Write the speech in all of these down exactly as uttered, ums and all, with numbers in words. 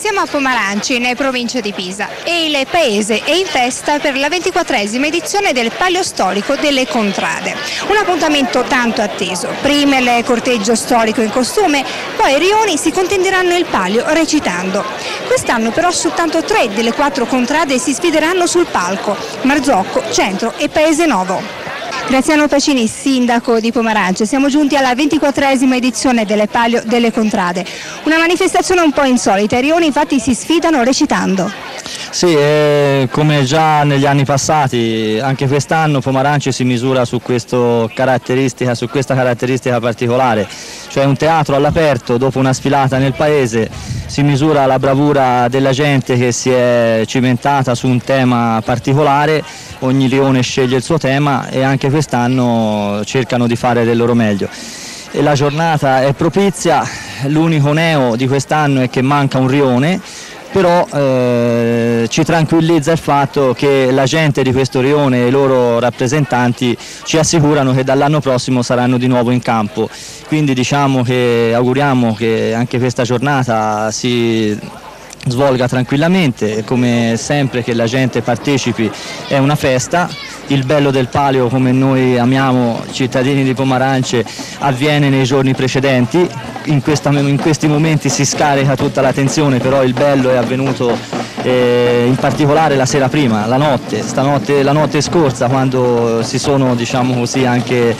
Siamo a Pomaranci, in provincia di Pisa, e il paese è in festa per la ventiquattresima edizione del Palio Storico delle Contrade. Un appuntamento tanto atteso. Prima il corteggio storico in costume, poi i rioni si contenderanno il palio recitando. Quest'anno però soltanto tre delle quattro contrade si sfideranno sul palco: Marzocco, Centro e Paese Novo. Graziano Pacini, sindaco di Pomaranci, siamo giunti alla ventiquattresima edizione delle Palio delle Contrade, una manifestazione un po' insolita. I rioni infatti si sfidano recitando. Sì, eh, come già negli anni passati, anche quest'anno Pomaranci si misura su, questo caratteristica, su questa caratteristica particolare, cioè un teatro all'aperto dopo una sfilata nel paese, si misura la bravura della gente che si è cimentata su un tema particolare, ogni rione sceglie il suo tema e anche quest'anno cercano di fare del loro meglio. E la giornata è propizia, l'unico neo di quest'anno è che manca un rione, però eh, ci tranquillizza il fatto che la gente di questo rione e i loro rappresentanti ci assicurano che dall'anno prossimo saranno di nuovo in campo, quindi diciamo che auguriamo che anche questa giornata si svolga tranquillamente, come sempre che la gente partecipi è una festa. Il bello del palio, come noi amiamo cittadini di Pomaranci, avviene nei giorni precedenti, in, questa, in questi momenti si scarica tutta la tensione, però il bello è avvenuto eh, in particolare la sera prima, la notte, stanotte, la notte scorsa, quando si sono, diciamo così, anche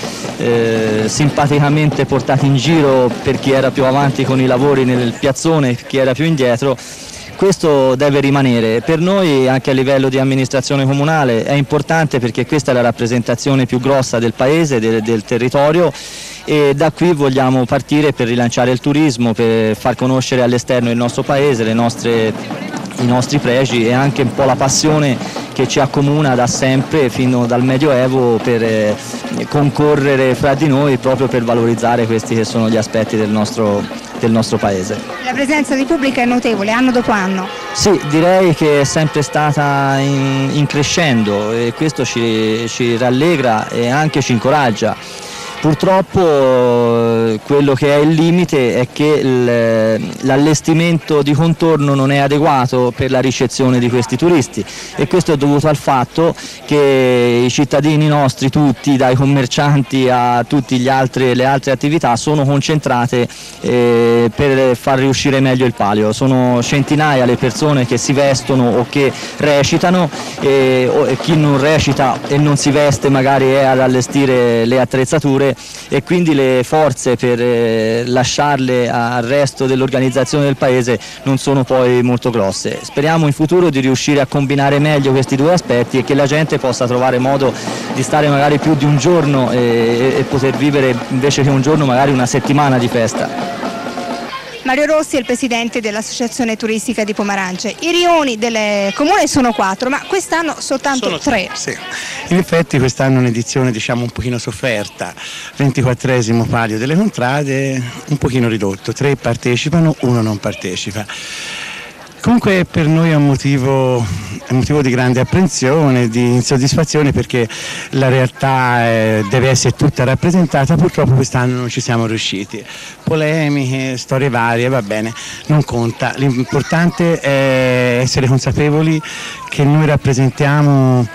eh, simpaticamente portati in giro per chi era più avanti con i lavori nel piazzone e chi era più indietro. Questo deve rimanere. Per noi anche a livello di amministrazione comunale è importante, perché questa è la rappresentazione più grossa del paese, del, del territorio, e da qui vogliamo partire per rilanciare il turismo, per far conoscere all'esterno il nostro paese, le nostre, i nostri pregi e anche un po' la passione che ci accomuna da sempre, fino dal Medioevo, per eh, concorrere fra di noi proprio per valorizzare questi che sono gli aspetti del nostro, del nostro paese. La presenza di pubblico è notevole, anno dopo anno. Sì, direi che è sempre stata in, in crescendo, e questo ci, ci rallegra e anche ci incoraggia. Purtroppo quello che è il limite è che l'allestimento di contorno non è adeguato per la ricezione di questi turisti, e questo è dovuto al fatto che i cittadini nostri tutti, dai commercianti a tutte le altre attività, sono concentrate eh, per far riuscire meglio il palio. Sono centinaia le persone che si vestono o che recitano, e, e chi non recita e non si veste magari è ad allestire le attrezzature, e quindi le forze per eh, lasciarle al resto dell'organizzazione del paese non sono poi molto grosse. Speriamo in futuro di riuscire a combinare meglio questi due aspetti e che la gente possa trovare modo di stare magari più di un giorno e, e poter vivere invece che un giorno magari una settimana di festa. Mario Rossi è il presidente dell'Associazione Turistica di Pomaranci. I rioni del comune sono quattro, ma quest'anno soltanto sono tre. Sì. In effetti quest'anno è un'edizione, diciamo, un pochino sofferta, ventiquattresimo Palio delle Contrade, un pochino ridotto, tre partecipano, uno non partecipa. Comunque per noi è un motivo, è un motivo di grande apprensione, di insoddisfazione, perché la realtà eh, deve essere tutta rappresentata. Purtroppo quest'anno non ci siamo riusciti. Polemiche, storie varie, va bene, non conta. L'importante è essere consapevoli che noi rappresentiamo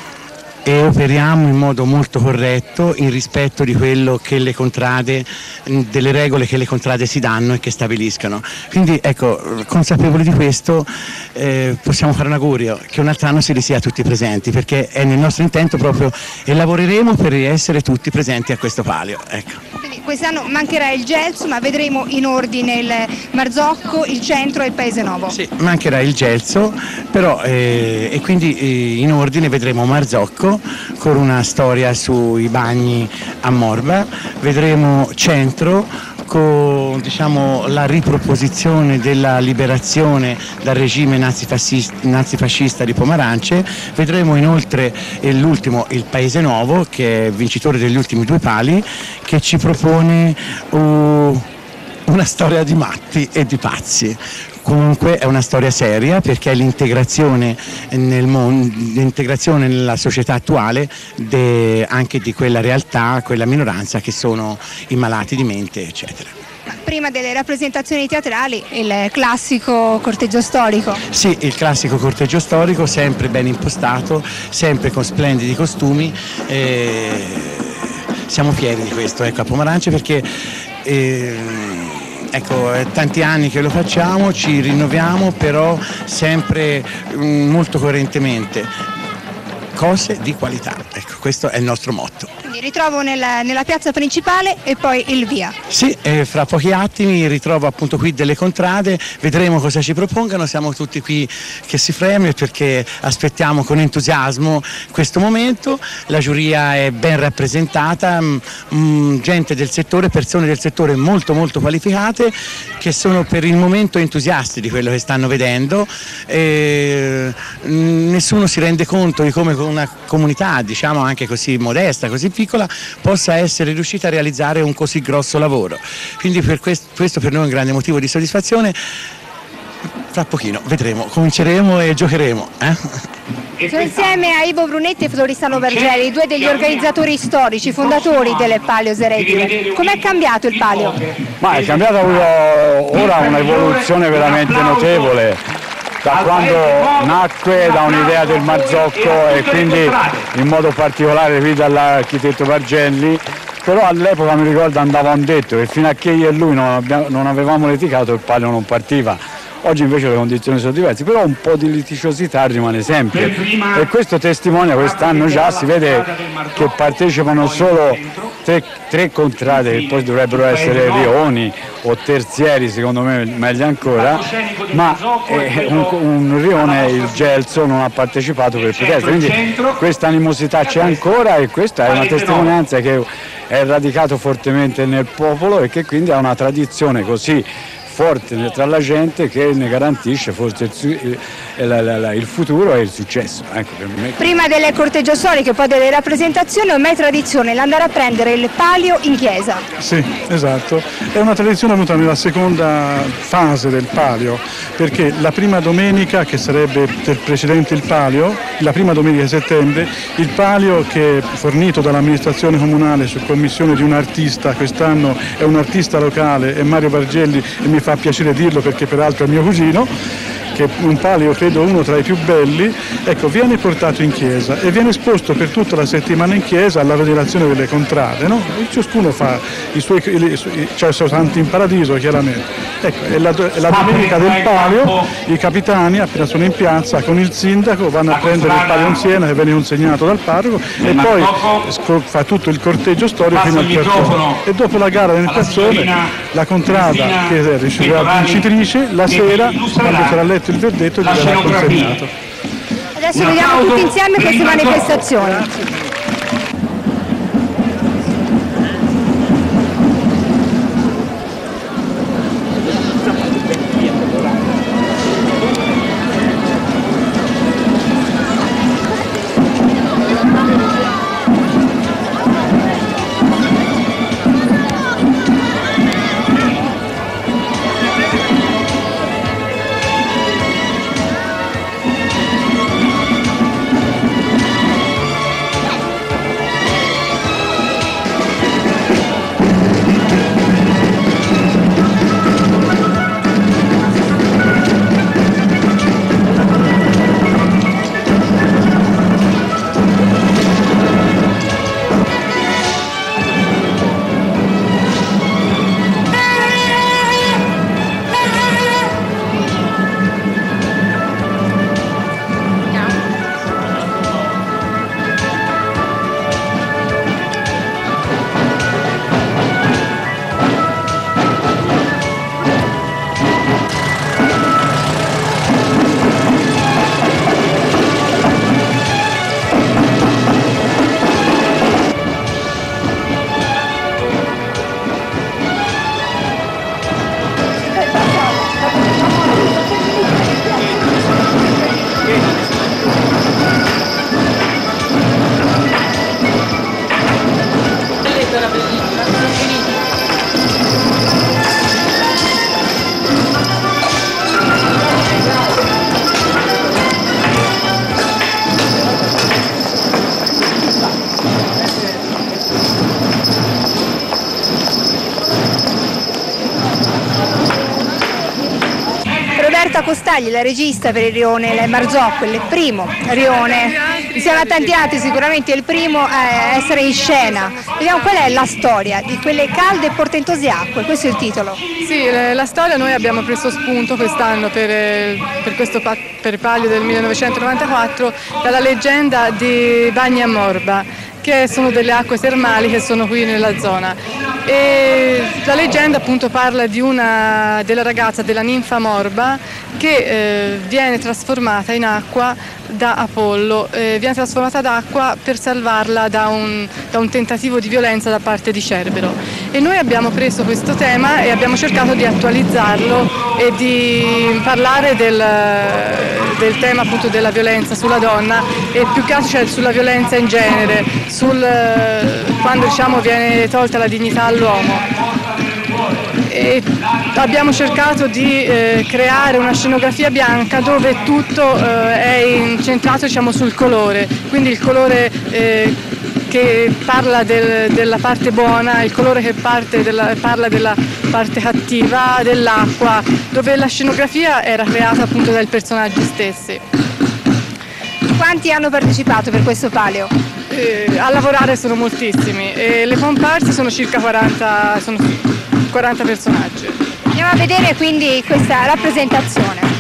e operiamo in modo molto corretto, in rispetto di quello che le contrade, delle regole che le contrade si danno e che stabiliscano. Quindi ecco, consapevoli di questo, eh, possiamo fare un augurio che un altro anno si sia tutti presenti, perché è nel nostro intento proprio, e lavoreremo per essere tutti presenti a questo palio. Ecco. Quindi quest'anno mancherà il Gelso, ma vedremo in ordine il Marzocco, il Centro e il Paese Novo. Sì, mancherà il Gelso, però eh, e quindi eh, in ordine vedremo Marzocco con una storia sui bagni a Morba, vedremo Centro con, diciamo, la riproposizione della liberazione dal regime nazifascista, nazifascista di Pomaranci, vedremo inoltre l'ultimo, il Paese Novo, che è vincitore degli ultimi due pali, che ci propone uh, una storia di matti e di pazzi. Comunque è una storia seria perché è l'integrazione nel mondo, l'integrazione nella società attuale de, anche di quella realtà, quella minoranza che sono i malati di mente, eccetera. Prima delle rappresentazioni teatrali il classico corteggio storico. Sì, il classico corteggio storico, sempre ben impostato, sempre con splendidi costumi. Eh, siamo fieri di questo, ecco, a Pomarance, perché eh, ecco, è tanti anni che lo facciamo, ci rinnoviamo, però sempre mh, molto coerentemente. Cose di qualità, ecco, questo è il nostro motto. Quindi ritrovo nella, nella piazza principale e poi il via. Sì, eh, fra pochi attimi ritrovo appunto qui delle contrade, vedremo cosa ci propongano, siamo tutti qui che si freme perché aspettiamo con entusiasmo questo momento, la giuria è ben rappresentata, mh, mh, gente del settore, persone del settore molto molto qualificate che sono per il momento entusiasti di quello che stanno vedendo, e, mh, nessuno si rende conto di come una comunità, diciamo anche così modesta, così piccola, possa essere riuscita a realizzare un così grosso lavoro. Quindi per questo, questo per noi è un grande motivo di soddisfazione. Fra pochino vedremo, cominceremo e giocheremo. Eh? Sono insieme a Ivo Brunetti e Floristano Bergeri, due degli organizzatori storici, fondatori delle Palio Seregile. Com'è cambiato il Palio? Ma è cambiato ora un'evoluzione veramente notevole. Da quando nacque da un'idea del Marzocco e quindi in modo particolare qui dall'architetto Bargelli, però all'epoca mi ricordo andava un detto che fino a che io e lui non, abbiamo, non avevamo litigato il Palio non partiva. Oggi invece le condizioni sono diverse, però un po' di litigiosità rimane sempre e questo testimonia, quest'anno già si vede che partecipano solo tre, tre contrade che poi dovrebbero essere rioni o terzieri, secondo me meglio ancora, ma eh, un, un rione, il Gelso, non ha partecipato per protesta, quindi questa animosità c'è ancora e questa è una testimonianza che è radicato fortemente nel popolo e che quindi ha una tradizione così forte tra la gente che ne garantisce forse il, il, il futuro e il successo. Ecco, per me. Prima delle corteggio storiche e poi delle rappresentazioni, ormai è tradizione l'andare a prendere il palio in chiesa. Sì, esatto, è una tradizione venuta nella seconda fase del palio, perché la prima domenica, che sarebbe del precedente il palio, la prima domenica di settembre, il palio che è fornito dall'amministrazione comunale su commissione di un artista, quest'anno è un artista locale, è Mario Bargelli e mi fa piacere dirlo perché peraltro è mio cugino, che è un palio credo uno tra i più belli, ecco, viene portato in chiesa e viene esposto per tutta la settimana in chiesa alla venerazione delle contrade, no? E ciascuno fa i suoi, cioè i suoi santi in paradiso chiaramente. Ecco, è la, è la domenica del palio, i capitani appena sono in piazza con il sindaco vanno a prendere il palio in Siena che viene consegnato dal parroco e poi fa tutto il corteggio storico fino al piazzone e dopo la gara nel piazzone la contrada che riceverà vincitrice la sera, quando sarà letto il verdetto, gli verrà consegnato. Adesso vediamo tutti insieme queste manifestazioni. Roberta Costagli, la regista per il rione Le Marzocco, il primo rione, insieme a tanti altri sicuramente il primo a essere in scena. Vediamo qual è la storia di quelle calde e portentose acque, questo è il titolo. Sì, la storia noi abbiamo preso spunto quest'anno per, per questo per Palio del millenovecentonovantaquattro dalla leggenda di Bagni a Morba, che sono delle acque termali che sono qui nella zona. E la leggenda appunto parla di una, della ragazza, della ninfa Morba, che eh, viene trasformata in acqua da Apollo, eh, viene trasformata d'acqua per salvarla da un, da un tentativo di violenza da parte di Cerbero. E noi abbiamo preso questo tema e abbiamo cercato di attualizzarlo e di parlare del, del tema appunto della violenza sulla donna e più che altro cioè, sulla violenza in genere, sul, quando diciamo viene tolta la dignità all'uomo. E abbiamo cercato di eh, creare una scenografia bianca dove tutto eh, è incentrato diciamo, sul colore, quindi il colore eh, che parla del, della parte buona, il colore che parte della, parla della parte cattiva, dell'acqua, dove la scenografia era creata appunto dai personaggi stessi. Quanti hanno partecipato per questo palio? Eh, a lavorare sono moltissimi e le comparse sono circa quaranta, sono quaranta personaggi. Andiamo a vedere quindi questa rappresentazione.